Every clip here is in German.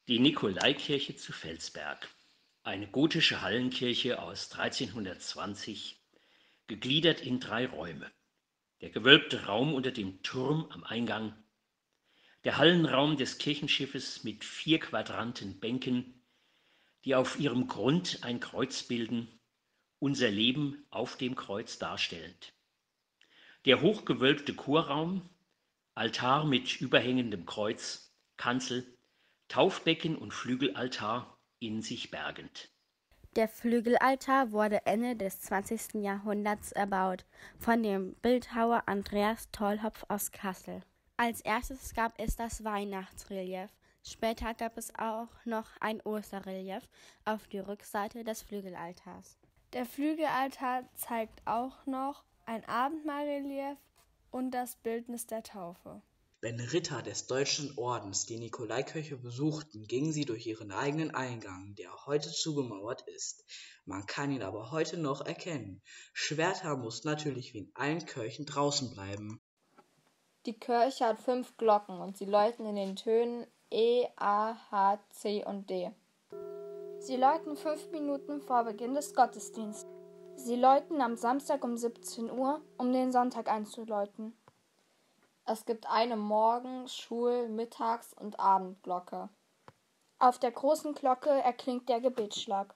Die Nikolaikirche zu Felsberg, eine gotische Hallenkirche aus 1320, gegliedert in 3 Räume. Der gewölbte Raum unter dem Turm am Eingang, der Hallenraum des Kirchenschiffes mit 4 Quadranten Bänken, die auf ihrem Grund ein Kreuz bilden, unser Leben auf dem Kreuz darstellend. Der hochgewölbte Chorraum, Altar mit überhängendem Kreuz, Kanzel, Taufbecken und Flügelaltar in sich bergend. Der Flügelaltar wurde Ende des 20. Jahrhunderts erbaut von dem Bildhauer Andreas Tollhopf aus Kassel. Als erstes gab es das Weihnachtsrelief. Später gab es auch noch ein Osterrelief auf die Rückseite des Flügelaltars. Der Flügelaltar zeigt auch noch ein Abendmahlrelief und das Bildnis der Taufe. Wenn Ritter des Deutschen Ordens die Nikolaikirche besuchten, gingen sie durch ihren eigenen Eingang, der heute zugemauert ist. Man kann ihn aber heute noch erkennen. Schwerter mussten natürlich wie in allen Kirchen draußen bleiben. Die Kirche hat 5 Glocken und sie läuten in den Tönen E, A, H, C und D. Sie läuten 5 Minuten vor Beginn des Gottesdienstes. Sie läuten am Samstag um 17 Uhr, um den Sonntag einzuläuten. Es gibt eine Morgen-, Schul-, Mittags- und Abendglocke. Auf der großen Glocke erklingt der Gebetsschlag.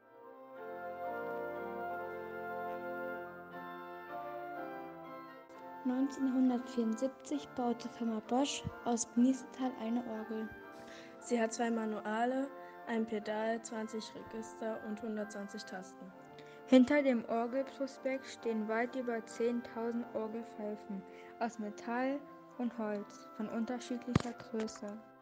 (1974) baute Firma Bosch aus Niestetal eine Orgel. Sie hat 2 Manuale, ein Pedal, 20 Register und 120 Tasten. Hinter dem Orgelprospekt stehen weit über 10.000 Orgelpfeifen aus Metall und Holz von unterschiedlicher Größe.